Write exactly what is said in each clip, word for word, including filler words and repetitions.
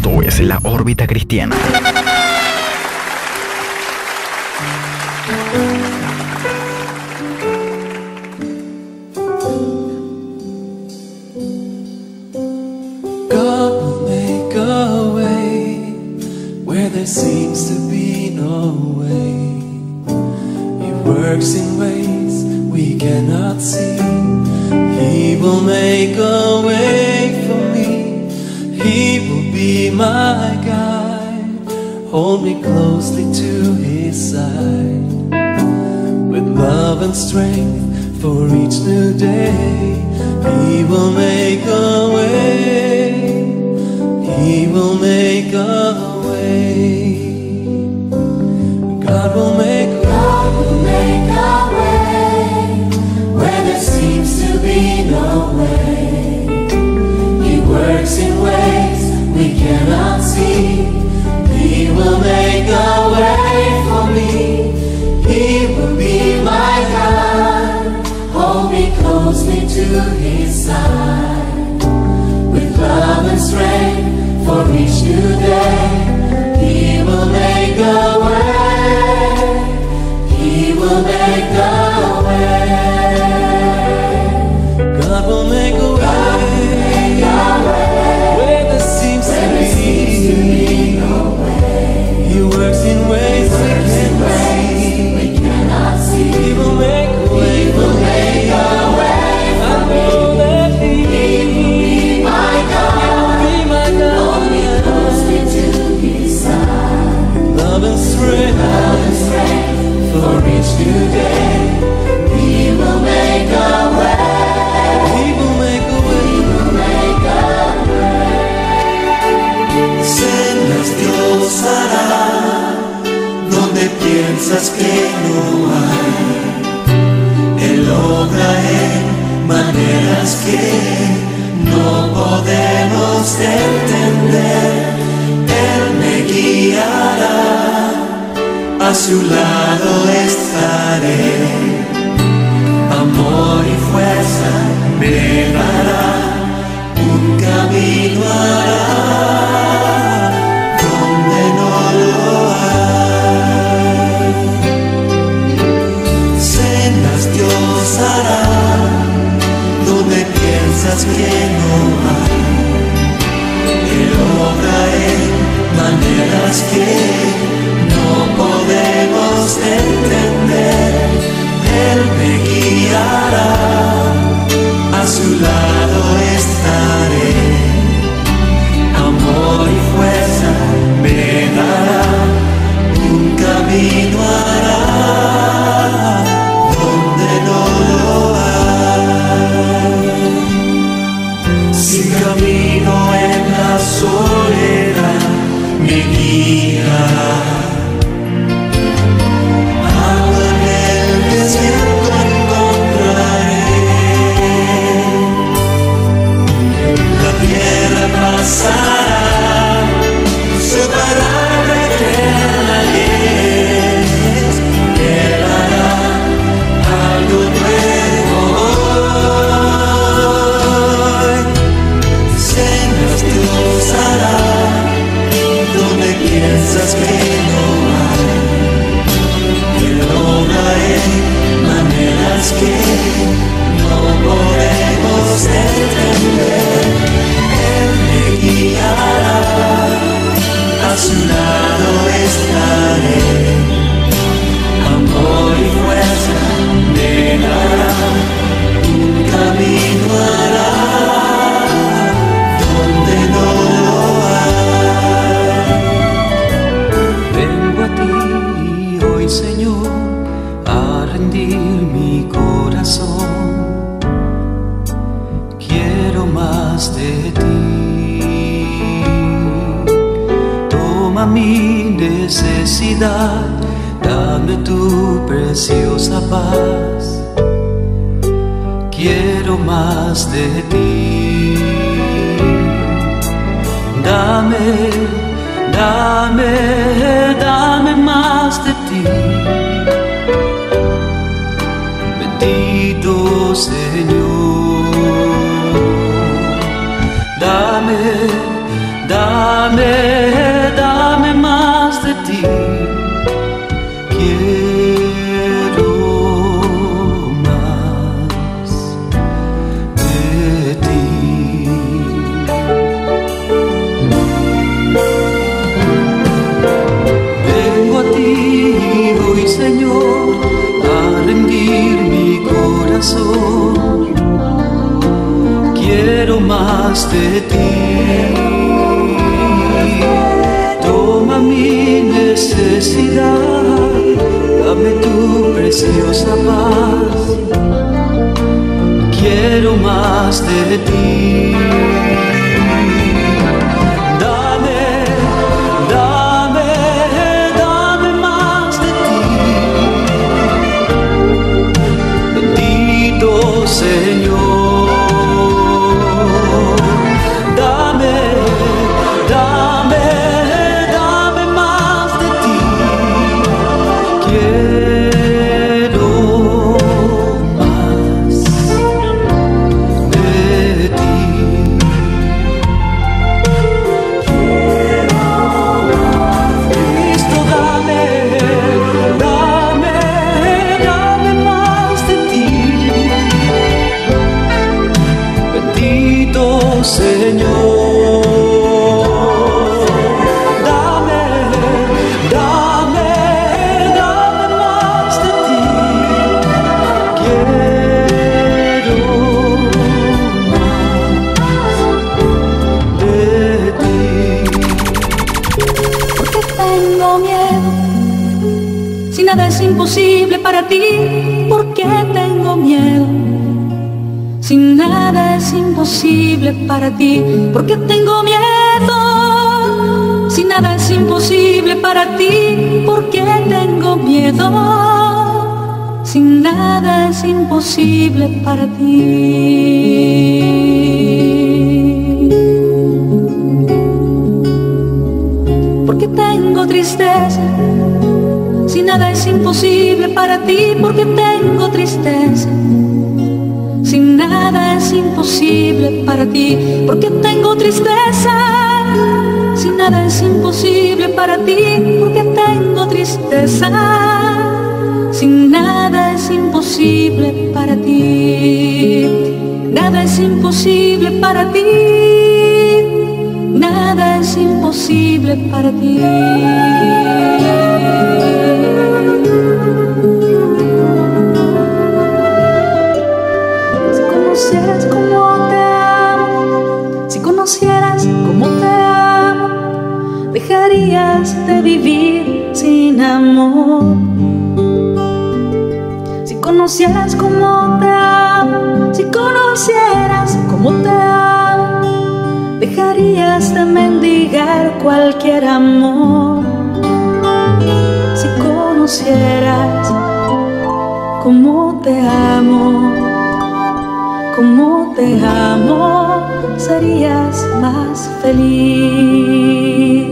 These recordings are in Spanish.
Esto es La Órbita Cristiana. God will make a way where there seems to be no way. He works in ways we cannot see. He will make a way for me. He will be my guide. Hold me closely to His side. With love and strength for each new day, He will make a way. He will make a way. God will make a way. God will make a way where there seems to be no way. He works in ways we cannot see. He will make a way for me. He will be my guide. Hold me closely to His side. With love and strength for each new day, He will make a way. He will make a way. God will make a way, God will make a way where there seems where to there seems to be. be no way. He works in ways we Works in cannot ways see. we cannot see. He will make a way. He will make a way I for know me. that He He will be my God. be my Hold me God. closely to His side. Love and strength Love and strength for each new day. He will make a way. He will make a way. He will make a way. Sendas Dios hará donde piensas que no hay. Él obra en maneras que no podemos entender. Él me guiará, a su lado estaré. Amor y fuerza me dará, un camino hará donde no lo hay. Sendas Dios hará donde piensas que no hay. Él obra en maneras que no podemos entender. Él me guiará, a su lado estaré. Amor y fuerza me dará, un camino hará donde no lo hay. Si camino en la soledad, me guiará. Agua en el desierto encontraré. La tierra pasará, su palabra eterna es. Él hará algo nuevo hoy. Sendas Dios hará donde piensas que no hay. Él obra en maneras que no podemos entender. Él me guiará, a su lado estaré. Amor y fuerza me dará, un camino hará donde no lo hay. Vengo a ti hoy, Señor, a rendir mi corazón. Quiero más de ti. Toma mi necesidad, dame tu preciosa paz. Quiero más de ti. Dame, dame, dame más de ti. Bendito Señor, dame, dame Dame, dame más de ti. Quiero más de ti. Vengo a ti hoy, Señor, a rendir mi corazón. Quiero más de ti. Toma mi necesidad, dame tu preciosa paz. Quiero más de ti. Dame, dame, dame más de ti. Bendito Señor. Imposible para ti, porque tengo miedo. Si nada es imposible para ti, porque tengo miedo. Si nada es imposible para ti, porque tengo miedo. Si nada es imposible para ti. Porque tengo tristeza. Si nada es imposible para ti, porque tengo tristeza. Si nada es imposible para ti, porque tengo tristeza. Si nada es imposible para ti, porque tengo tristeza. Si nada es imposible para ti, nada es imposible para ti, nada es imposible para ti. Dejarías de vivir sin amor. Si conocieras cómo te amo, si conocieras cómo te amo, dejarías de mendigar cualquier amor. Si conocieras cómo te amo, cómo te amo, serías más feliz.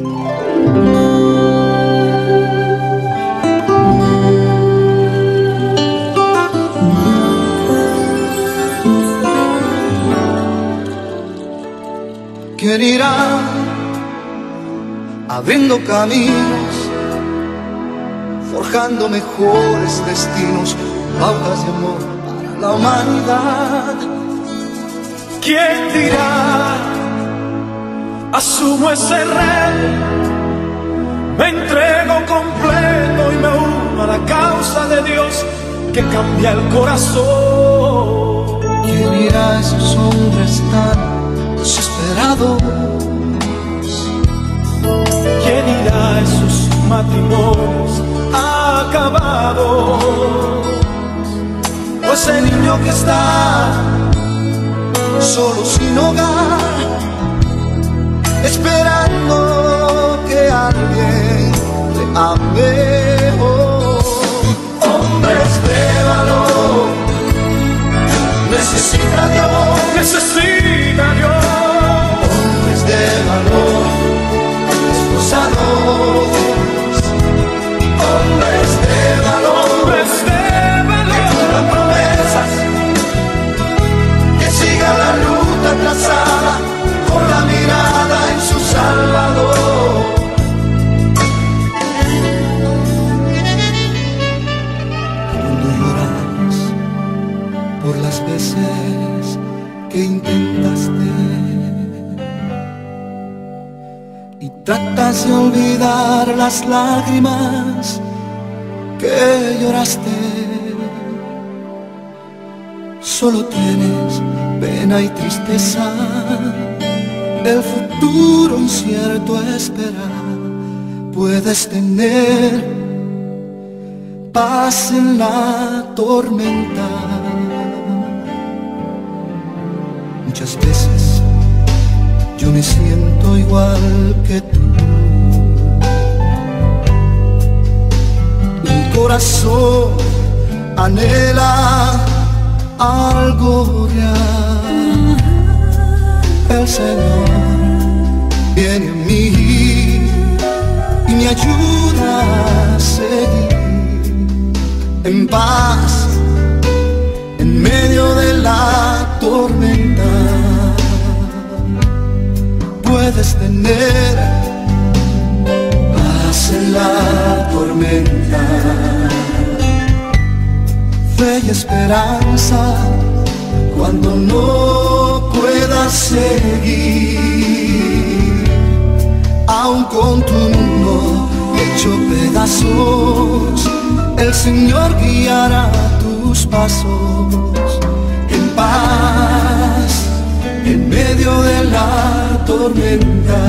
¿Quién irá abriendo caminos, forjando mejores destinos, pautas de amor para la humanidad? ¿Quién dirá, asumo ese rey, me entrego completo y me uno a la causa de Dios que cambia el corazón? ¿Quién irá a esos hombres tan desesperados? ¿Quién irá a esos matrimonios acabados? O ese niño que está solo sin hogar, esperando que alguien le ame. Oh, hombres de valor, necesita Dios, necesita Dios. Hombres de valor, esposados. Hombres de valor, hombres de valor, que cumplan promesas, que sigan la ruta trazada, con la mirada en sus almas. y tratas de olvidar las lágrimas que lloraste. Solo tienes pena y tristeza, el futuro incierto espera. Puedes tener paz en la tormenta. Muchas veces yo me siento igual que tú. Mi corazón anhela algo real. El Señor viene a mí y me ayuda a seguir en paz en medio de la tormenta. Puedes tener paz en la tormenta, fe y esperanza cuando no puedas seguir. Aun con tu mundo hecho pedazos, el Señor guiará tus pasos en paz en medio de la tormenta.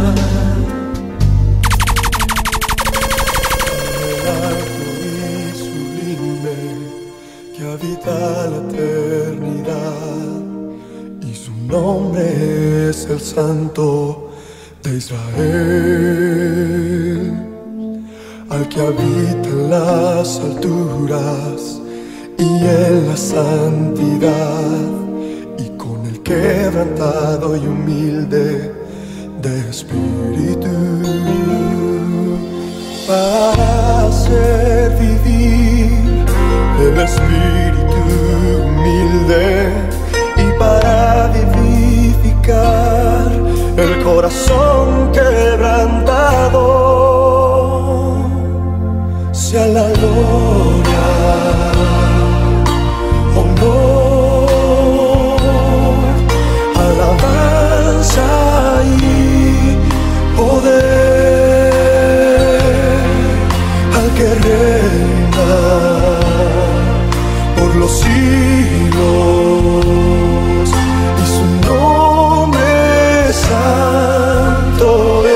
El alto y sublime que habita la eternidad, y su nombre es el Santo de Israel, al que habita en las alturas y en la santidad, y con el quebrantado y humilde de espíritu, para hacer vivir el espíritu humilde y para vivificar el corazón quebrantado. Sea la gloria, honor, alabanza y poder al que reina por los siglos, y su nombre santo es.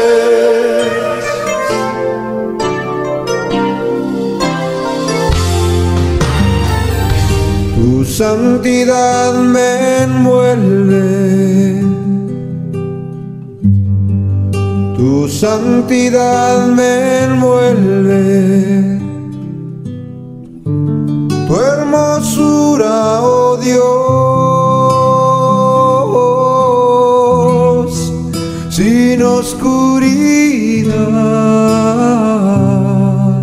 Tu santidad me envuelve, tu santidad me envuelve, tu hermosura, oh Dios, sin oscuridad.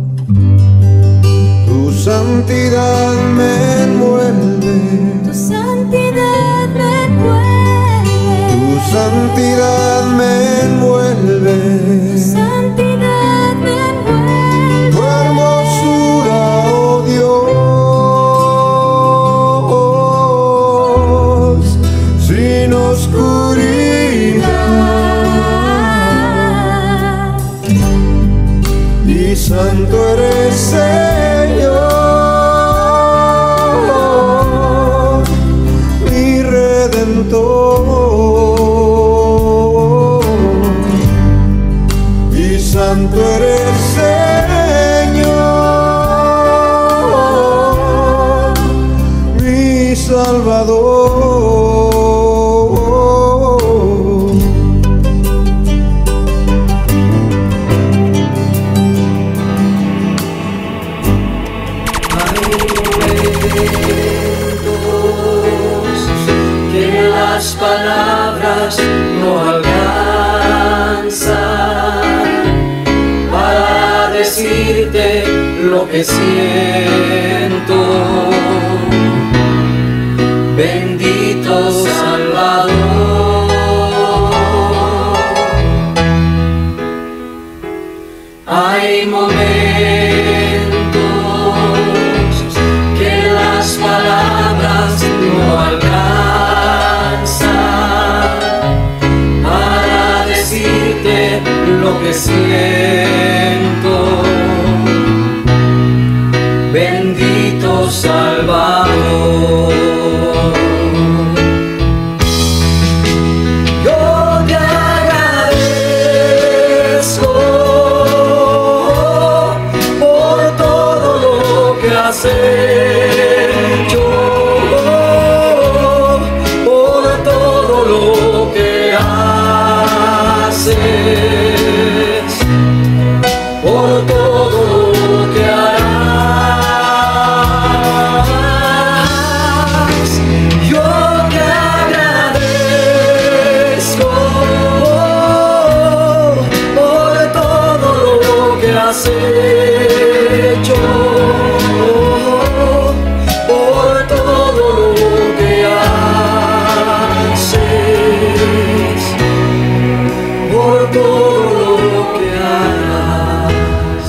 Tu santidad me envuelve, Tu santidad me envuelve, tu santidad me envuelve, Tu santidad me envuelve, tu hermosura, oh Dios, sin oscuridad. Y santo eres, Señor, mi Redentor. Y santo eres, Señor, mi Salvador. Que las palabras no alcanzan para decirte lo que siento. Bendito Salvador. Hay momentos que las palabras no alcanzan para decirte lo que siento. Bendito Salvador. Yo te agradezco por todo lo que has hecho, por todo lo que haces, por todo lo que harás. Yo te agradezco por todo lo que has hecho, por todo lo que haces, por todo lo que harás.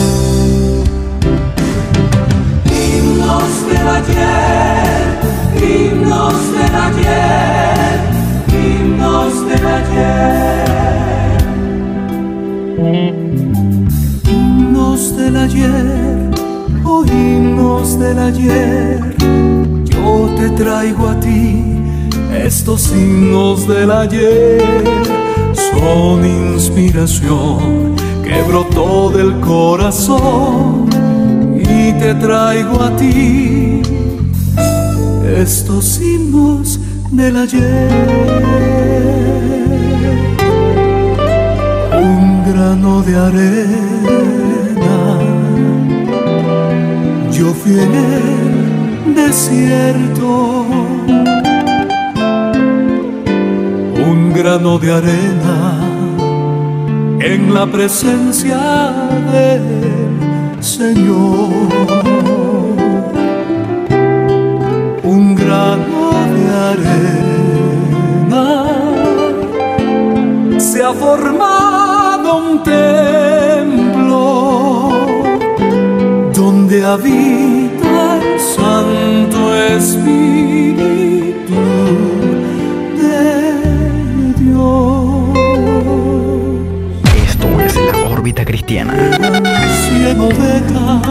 Himnos del ayer, himnos del ayer, himnos del ayer. Himnos del ayer, oh himnos del ayer, yo te traigo a ti. Estos himnos del ayer son inspiración que brotó del corazón y te traigo a ti. Estos himnos del ayer, un grano de arena, yo fui en el desierto. Un grano de arena en la presencia del Señor. Un grano de arena se ha formado un templo donde habita el Santo Espíritu de Dios. Esto es la órbita cristiana. Cien ovejas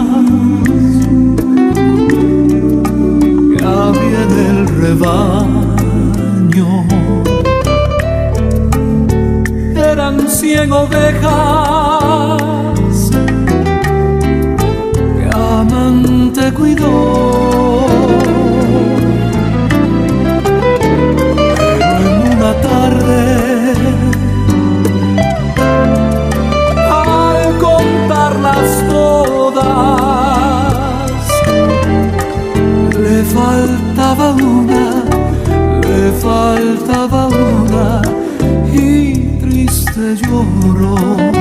que había en el rebaño. Eran cien ovejas que amante cuidó. Pero en una tarde, contarlas todas, le faltaba una, le faltaba una y triste lloró.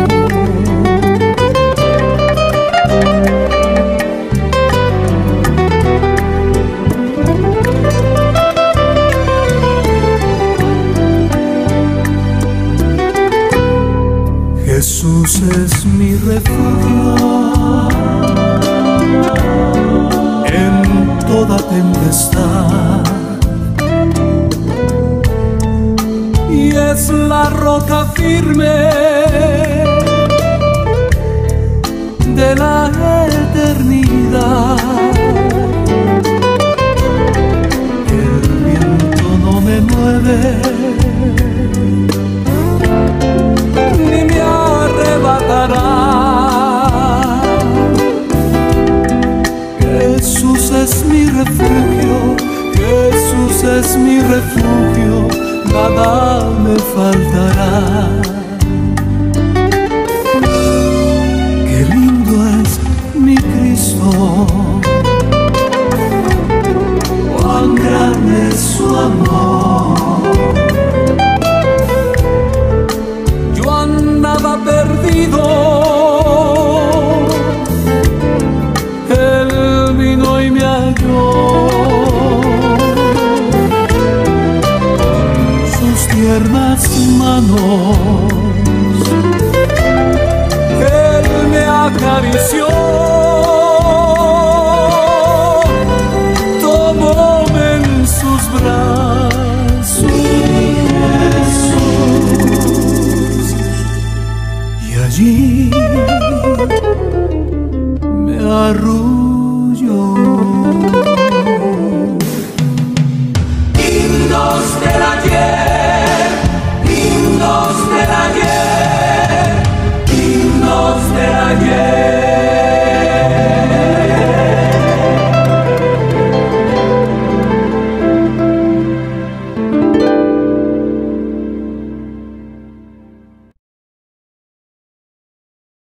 Jesús es mi refugio en toda tempestad y es la roca firme